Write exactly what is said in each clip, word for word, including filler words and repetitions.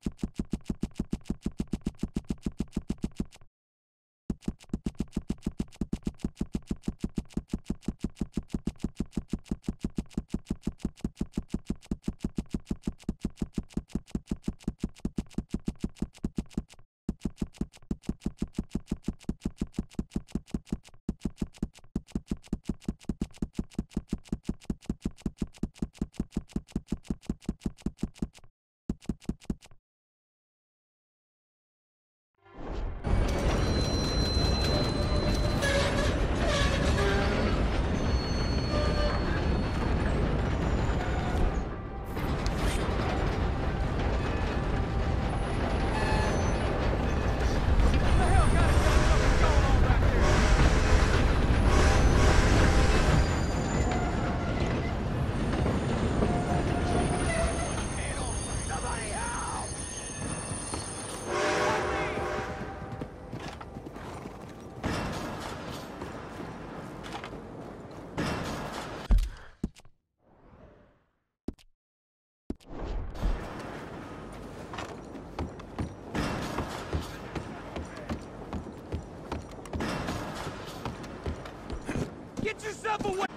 Get yourself away!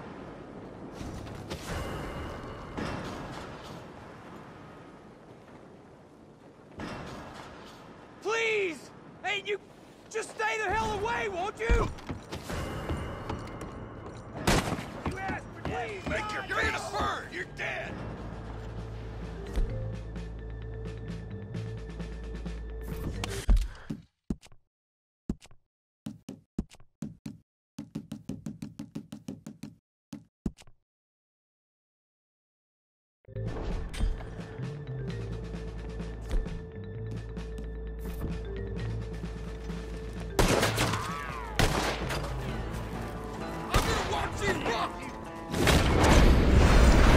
Please! Hey, you... Just stay the hell away, won't you? You asked for please! Make your... You're gonna burn! You're dead! I'm gonna watch you rock!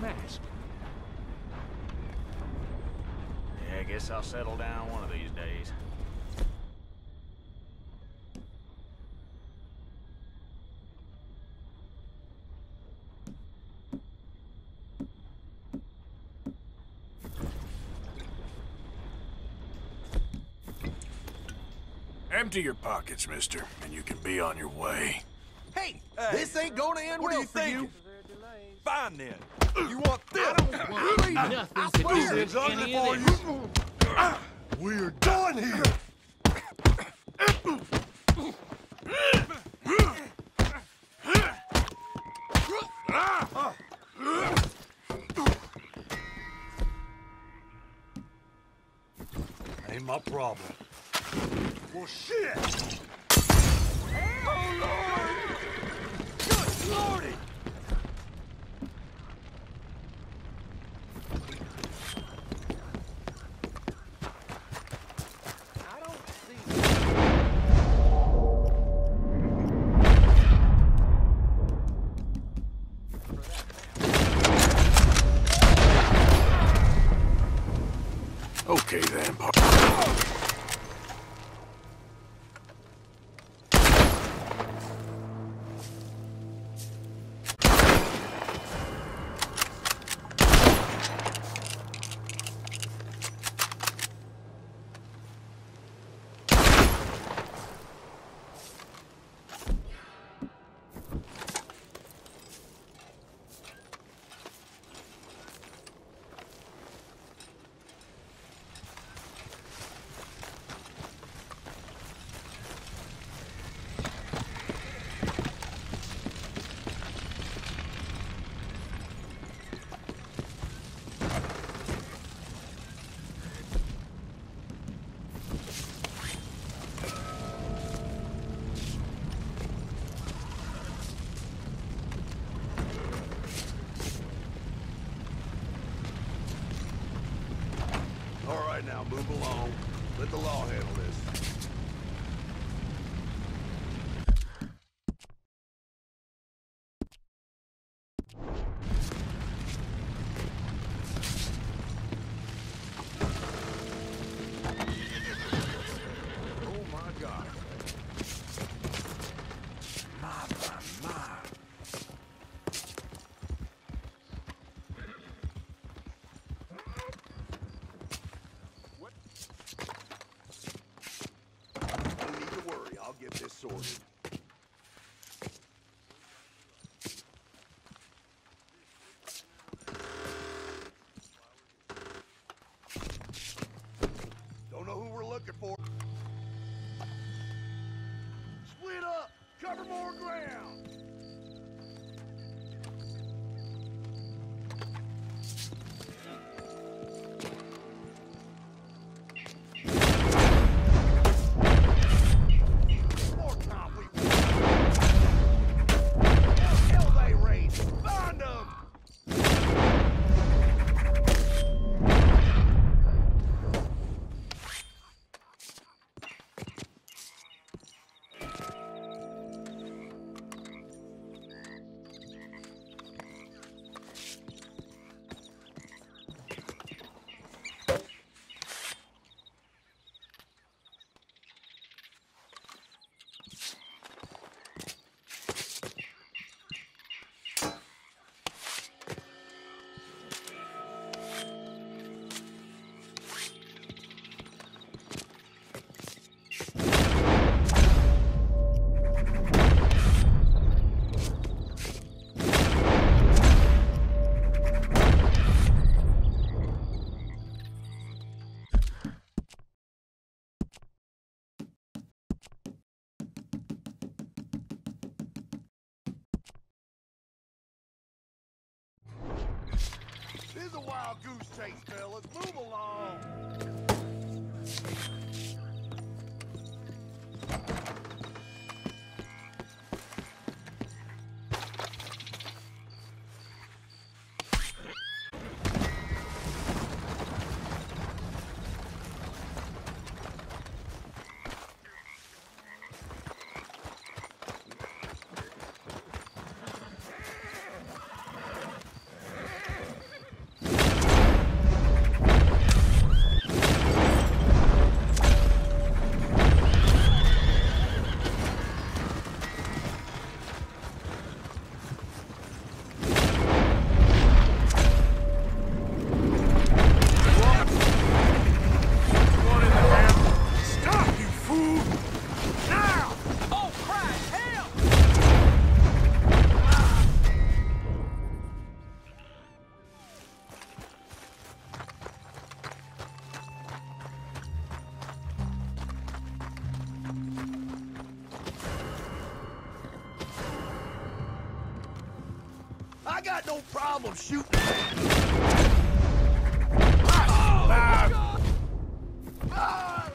ask. Yeah, I guess I'll settle down one of these days. Empty your pockets, mister, and you can be on your way. Hey, Hey, this ain't gonna end what well are you for thinking? you. Fine then. You want this? Really? Nothing I to swear do it's with ugly any of for this. you. We're done here. Ain't my problem. Well, shit! Oh, Lord! Good Lordy! I don't see... Okay then, pa- All right, now, move along. Let the law handle this. Oh, my God. My, my, my. No need to worry. I'll get this sorted. Don't know who we're looking for. Split up! Cover more ground! More time we... What hell they raised? Find them! This is a wild goose chase, fellas. Move along. I got no problem shooting. Oh, Ah!